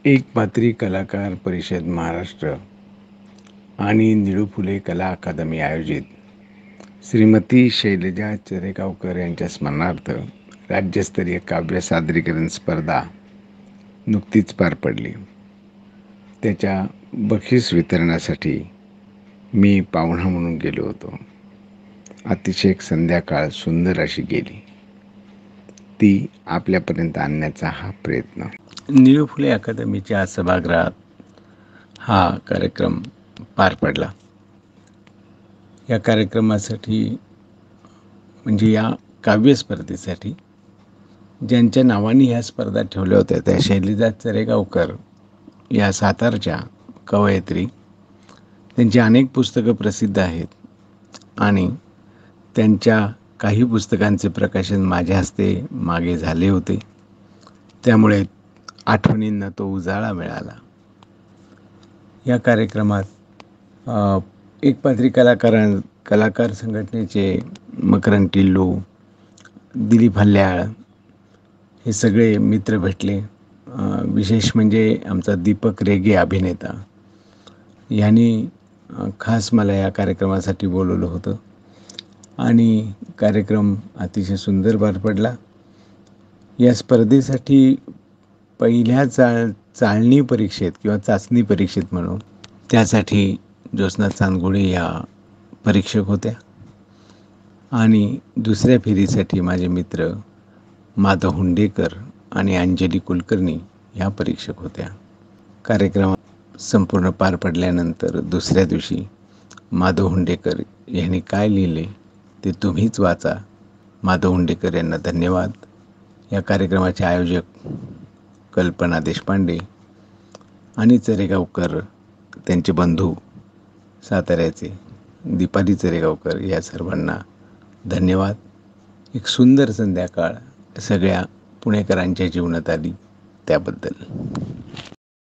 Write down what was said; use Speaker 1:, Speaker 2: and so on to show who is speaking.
Speaker 1: एक पात्री कलाकार परिषद महाराष्ट्र आणि निळू फुले कला अकादमी आयोजित श्रीमती शैलजा चरेगावकर यांच्या स्मरणार्थ राज्यस्तरीय काव्य सादरीकरण स्पर्धा नुकतीच पार पडली. त्याच्या बक्षीस वितरणासाठी मी पाहुणा म्हणून गेलो होतो. अतिशय एक संध्याकाळ सुंदर अशी गेली. ती आपल्यापर्यंत आणण्याचा हा प्रयत्न. निळू फुले अकादमीच्या सभागृहात हा कार्यक्रम पार पडला. या कार्यक्रमासाठी म्हणजे या काव्य स्पर्धेसाठी ज्यांच्या नावाने ह्या स्पर्धा ठेवल्या होत्या त्या शैलजा चरेगावकर या सातारच्या कवयित्री. त्यांची अनेक पुस्तकं प्रसिद्ध आहेत आणि त्यांच्या काही पुस्तकांचे प्रकाशन माझ्या हस्ते मागे झाले होते. त्यामुळे आठवणींना तो उजाळा मिळाला. या कार्यक्रमात एक पात्री कलाकार संघटनेचे मकरंद टिल्लू, दिलीप हल्याळ हे सगळे मित्र भेटले. विशेष म्हणजे आमचा दीपक रेगे अभिनेता यांनी खास मला या कार्यक्रमासाठी बोलवलं होतं आणि कार्यक्रम अतिशय सुंदर पार पडला. या स्पर्धेसाठी पहिल्या चाळणी परीक्षेत किंवा चाचणी परीक्षेत म्हणून त्यासाठी ज्योत्स्ना चांदगुडे या परीक्षक होत्या आणि दुसऱ्या फेरीसाठी माझे मित्र माधव हुंडेकर आणि अंजली कुलकर्णी ह्या परीक्षक होत्या. कार्यक्रम संपूर्ण पार पडल्यानंतर दुसऱ्या दिवशी माधव हुंडेकर यांनी काय लिहिले ते तुम्हीच वाचा. माधव हुंडेकर यांना धन्यवाद. या कार्यक्रमाचे आयोजक कल्पना देशपांडे आणि चरेगावकर, त्यांचे बंधू साताऱ्याचे दीपाली चरेगावकर या सर्वांना धन्यवाद. एक सुंदर संध्याकाळ सगळ्या पुणेकरांच्या जीवनात आली त्याबद्दल.